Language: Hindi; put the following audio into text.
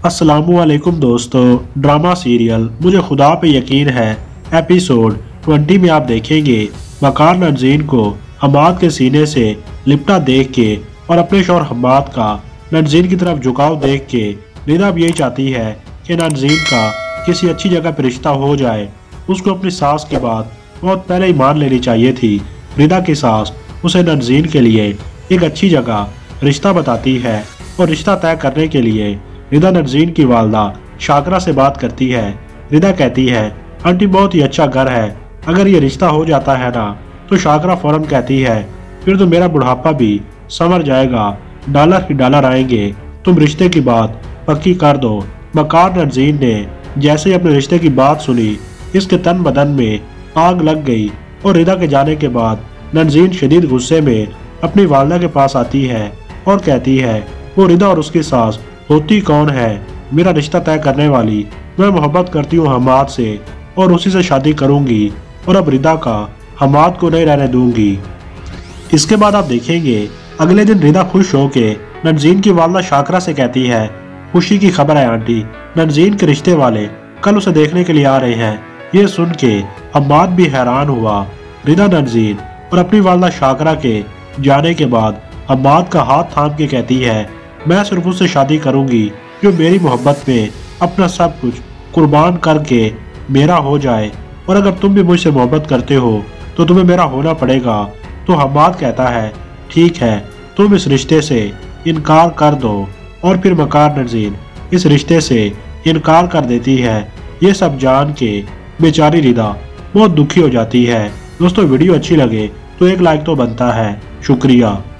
अस्सलामुअलैकुम दोस्तों, ड्रामा सीरियल मुझे खुदा पे यकीन है एपिसोड 20 में आप देखेंगे मकान नज़नीन को हम्माद के सीने से लिपटा देख के और अपने शौहर हम्माद का नज़नीन की तरफ झुकाव देख के रिदा भी यही चाहती है कि नज़नीन का किसी अच्छी जगह पर रिश्ता हो जाए। उसको अपनी सास की बात बहुत पहले ही मान लेनी चाहिए थी। रिदा की सास उसे नज़नीन के लिए एक अच्छी जगह रिश्ता बताती है और रिश्ता तय करने के लिए रिदा नज़नीन की वालदा शाकरा से बात करती है। रिदा कहती है, आंटी बहुत ही अच्छा घर है, अगर ये रिश्ता हो जाता है ना। तो शाकरा फौरन कहती है, फिर तो मेरा बुढ़ापा भी संवर जाएगा, डॉलर ही डॉलर आएंगे, तुम रिश्ते की बात पक्की कर दो। मकान नज़नीन ने जैसे ही अपने रिश्ते की बात सुनी, इसके तन बदन में आग लग गई और रिदा के जाने के बाद नज़नीन शदीद गुस्से में अपनी वालदा के पास आती है और कहती है वो रिदा और उसकी सास होती कौन है, मेरा रिश्ता तय करने वाली। मैं मोहब्बत करती हूँ हम्माद से और उसी से शादी करूंगी और अब रिदा का हम्माद को नहीं रहने दूंगी। इसके बाद आप देखेंगे अगले दिन रिदा खुश होके नज़नीन की वालदा शाकरा से कहती है, खुशी की खबर है आंटी, नज़नीन के रिश्ते वाले कल उसे देखने के लिए आ रहे हैं। ये सुन के हम्माद भी हैरान हुआ। रिदा नज़नीन और अपनी वालदा शाकरा के जाने के बाद हम्माद का हाथ थाम के कहती है, मैं सिर्फ उससे शादी करूंगी जो मेरी मोहब्बत में अपना सब कुछ कुर्बान करके मेरा हो जाए, और अगर तुम भी मुझसे मोहब्बत करते हो तो तुम्हें मेरा होना पड़ेगा। तो हम्माद कहता है, ठीक है, तुम इस रिश्ते से इनकार कर दो। और फिर मकान नज़नीन इस रिश्ते से इनकार कर देती है। ये सब जान के बेचारी रिदा बहुत दुखी हो जाती है। दोस्तों, वीडियो अच्छी लगे तो एक लाइक तो बनता है। शुक्रिया।